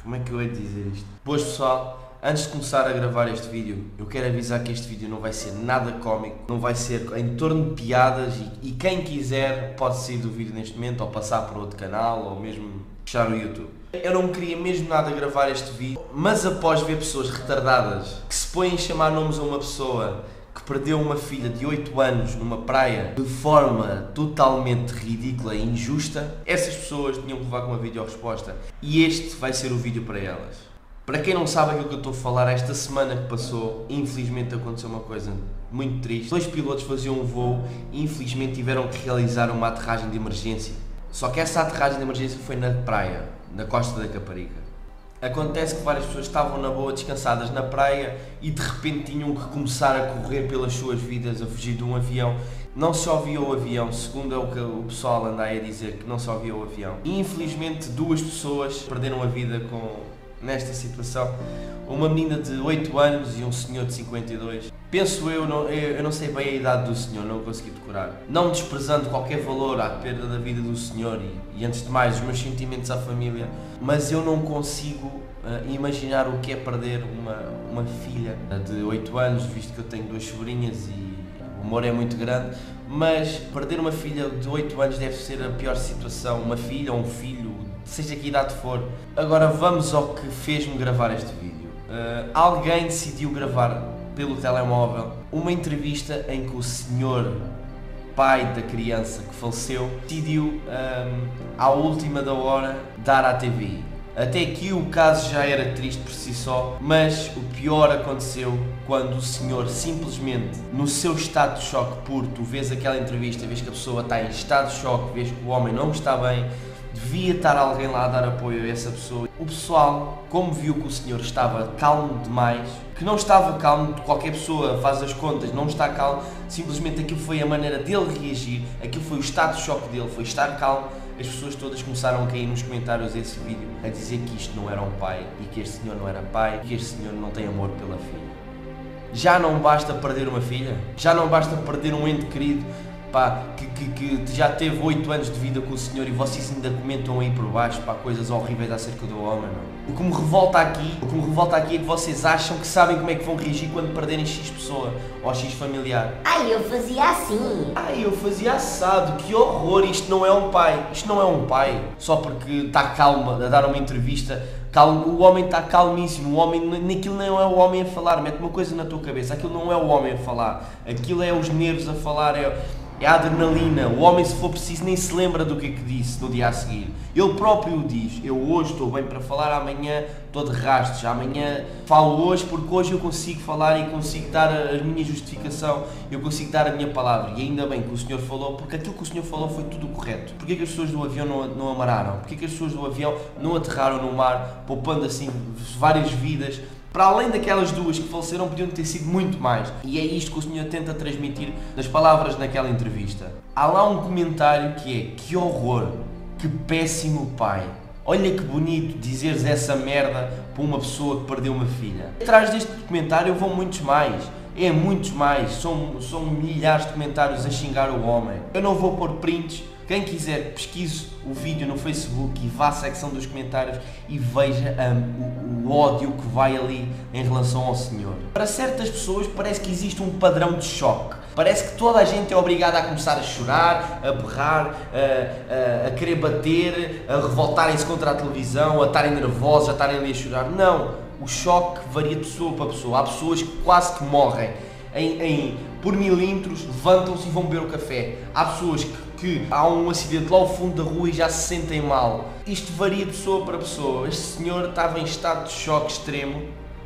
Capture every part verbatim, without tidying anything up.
Como é que eu hei de dizer isto? Boas pessoal, antes de começar a gravar este vídeo, eu quero avisar que este vídeo não vai ser nada cómico, não vai ser em torno de piadas e, e quem quiser pode sair do vídeo neste momento ou passar para outro canal ou mesmo fechar o YouTube. Eu não queria mesmo nada gravar este vídeo, mas após ver pessoas retardadas que se põem a chamar nomes a uma pessoa que perdeu uma filha de oito anos numa praia de forma totalmente ridícula e injusta, essas pessoas tinham que levar com uma videoresposta e este vai ser o vídeo para elas. Para quem não sabe aquilo que eu estou a falar, esta semana que passou, infelizmente aconteceu uma coisa muito triste. Dois pilotos faziam um voo e infelizmente tiveram que realizar uma aterragem de emergência. Só que essa aterragem de emergência foi na praia, na costa da Caparica. Acontece que várias pessoas estavam na boa, descansadas na praia e de repente tinham que começar a correr pelas suas vidas, a fugir de um avião. Não se ouvia o avião, segundo é o que o pessoal anda aí a dizer, que não se ouvia o avião. E infelizmente duas pessoas perderam a vida com, nesta situação. Uma menina de oito anos e um senhor de cinquenta e dois. Penso eu, não, eu, eu não sei bem a idade do senhor, não consegui decorar. Não desprezando qualquer valor à perda da vida do senhor e, e antes de mais os meus sentimentos à família, mas eu não consigo uh, imaginar o que é perder uma, uma filha de oito anos, visto que eu tenho duas sobrinhas e o amor é muito grande, mas perder uma filha de oito anos deve ser a pior situação, uma filha ou um filho, seja que idade for. Agora vamos ao que fez-me gravar este vídeo. Uh, alguém decidiu gravar pelo telemóvel uma entrevista em que o senhor pai da criança que faleceu decidiu um, à última da hora dar à T V I. Até aqui o caso já era triste por si só, mas o pior aconteceu quando o senhor simplesmente, no seu estado de choque puro, tu vês aquela entrevista, vês que a pessoa está em estado de choque, vês que o homem não está bem, devia estar alguém lá a dar apoio a essa pessoa. O pessoal, como viu que o senhor estava calmo demais, que não estava calmo, qualquer pessoa faz as contas, não está calmo, simplesmente aquilo foi a maneira dele reagir, aquilo foi o estado de choque dele, foi estar calmo. As pessoas todas começaram a cair nos comentários desse vídeo, a dizer que isto não era um pai, e que este senhor não era pai, e que este senhor não tem amor pela filha. Já não basta perder uma filha? Já não basta perder um ente querido? Pá, que, que, que já teve oito anos de vida com o senhor e vocês ainda comentam aí por baixo, pá, coisas horríveis acerca do homem, não? O que me revolta aqui, o que me revolta aqui é que vocês acham que sabem como é que vão reagir quando perderem X pessoa ou X familiar. Ai, eu fazia assim. Ai, eu fazia assado, que horror, isto não é um pai, isto não é um pai. Só porque está calma a dar uma entrevista, calmo, o homem está calmíssimo, o homem, naquilo não é o homem a falar, mete uma coisa na tua cabeça, aquilo não é o homem a falar, aquilo é os nervos a falar, é... É a adrenalina, o homem se for preciso nem se lembra do que é que disse no dia a seguir. Ele próprio o diz, eu hoje estou bem para falar, amanhã estou de rastos, amanhã falo hoje porque hoje eu consigo falar e consigo dar a minha justificação, eu consigo dar a minha palavra. E ainda bem que o senhor falou, porque aquilo que o senhor falou foi tudo correto. Porquê que as pessoas do avião não, não amararam? Porquê que as pessoas do avião não aterraram no mar, poupando assim várias vidas? Para além daquelas duas que faleceram, podiam ter sido muito mais. E é isto que o senhor tenta transmitir nas palavras naquela entrevista. Há lá um comentário que é: que horror, que péssimo pai. Olha que bonito dizeres essa merda para uma pessoa que perdeu uma filha. Atrás deste comentário vão muitos mais. É muitos mais. São, são milhares de comentários a xingar o homem. Eu não vou pôr prints. Quem quiser, pesquise o vídeo no Facebook e vá à secção dos comentários e veja um, o, o ódio que vai ali em relação ao senhor. Para certas pessoas parece que existe um padrão de choque. Parece que toda a gente é obrigada a começar a chorar, a berrar, a, a, a querer bater, a revoltarem-se contra a televisão, a estarem nervosos, a estarem ali a chorar. Não, o choque varia de pessoa para pessoa. Há pessoas que quase que morrem. Em, em, por milímetros, levantam-se e vão beber o café. Há pessoas que, que há um acidente lá ao fundo da rua e já se sentem mal. Isto varia de pessoa para pessoa. Este senhor estava em estado de choque extremo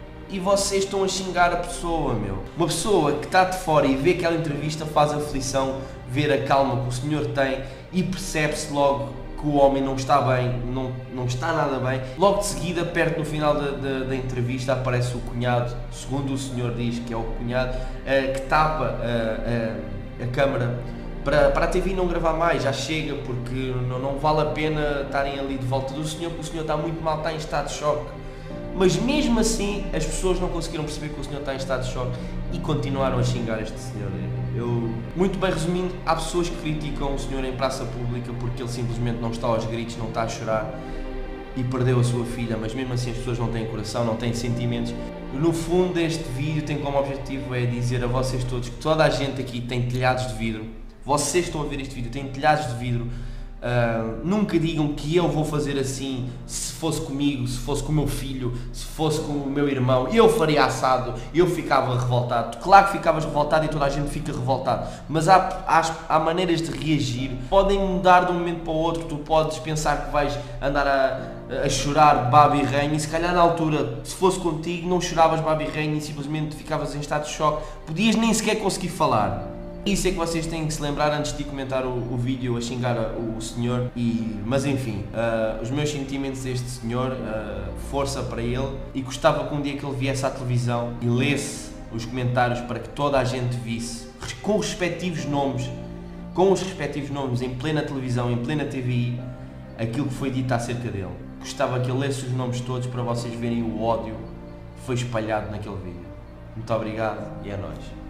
e vocês estão a xingar a pessoa, meu. Uma pessoa que está de fora e vê aquela entrevista faz aflição, ver a calma que o senhor tem e percebe-se logo que o homem não está bem, não, não está nada bem. Logo de seguida, perto no final da, da, da entrevista, aparece o cunhado, segundo o senhor diz que é o cunhado, uh, que tapa uh, uh, a câmara para, para a T V I não gravar mais, já chega, porque não, não vale a pena estarem ali de volta do senhor, porque o senhor está muito mal, está em estado de choque. Mas mesmo assim, as pessoas não conseguiram perceber que o senhor está em estado de choque e continuaram a xingar este senhor. Eu, muito bem resumindo, há pessoas que criticam o senhor em praça pública porque ele simplesmente não está aos gritos, não está a chorar. e perdeu a sua filha, mas mesmo assim as pessoas não têm coração, não têm sentimentos. No fundo, este vídeo tem como objetivo é dizer a vocês todos que toda a gente aqui tem telhados de vidro. Vocês estão a ver este vídeo, têm telhados de vidro. Uh, nunca digam que eu vou fazer assim, se fosse comigo, se fosse com o meu filho, se fosse com o meu irmão, eu faria assado, eu ficava revoltado. Claro que ficavas revoltado e toda a gente fica revoltado, mas há, há, há maneiras de reagir, podem mudar de um momento para o outro. Tu podes pensar que vais andar a, a chorar baba e ranho e se calhar na altura, se fosse contigo, não choravas baba e ranho e simplesmente ficavas em estado de choque, podias nem sequer conseguir falar. Isso é que vocês têm que se lembrar antes de comentar o, o vídeo a xingar o, o senhor. E, mas enfim, uh, os meus sentimentos deste senhor, uh, força para ele, e gostava que um dia que ele viesse à televisão e lesse os comentários para que toda a gente visse, com os respectivos nomes, com os respectivos nomes em plena televisão, em plena T V I, aquilo que foi dito acerca dele. Gostava que ele lesse os nomes todos para vocês verem o ódio que foi espalhado naquele vídeo. Muito obrigado e é nóis.